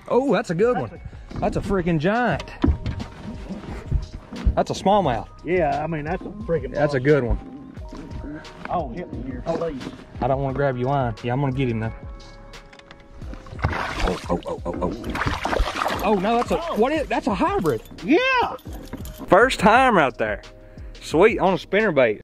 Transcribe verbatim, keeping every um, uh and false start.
Oh, that's a good that's one. A, that's a freaking giant. That's a smallmouth. Yeah, I mean, that's a freaking That's boss. A good one. Oh, hit me here, oh, please. I don't want to grab your line. Yeah, I'm going to get him now. Oh, oh, oh, oh, oh. Oh, no, that's a, oh. What is, that's a hybrid. Yeah. First time right there. Sweet, on a spinnerbait.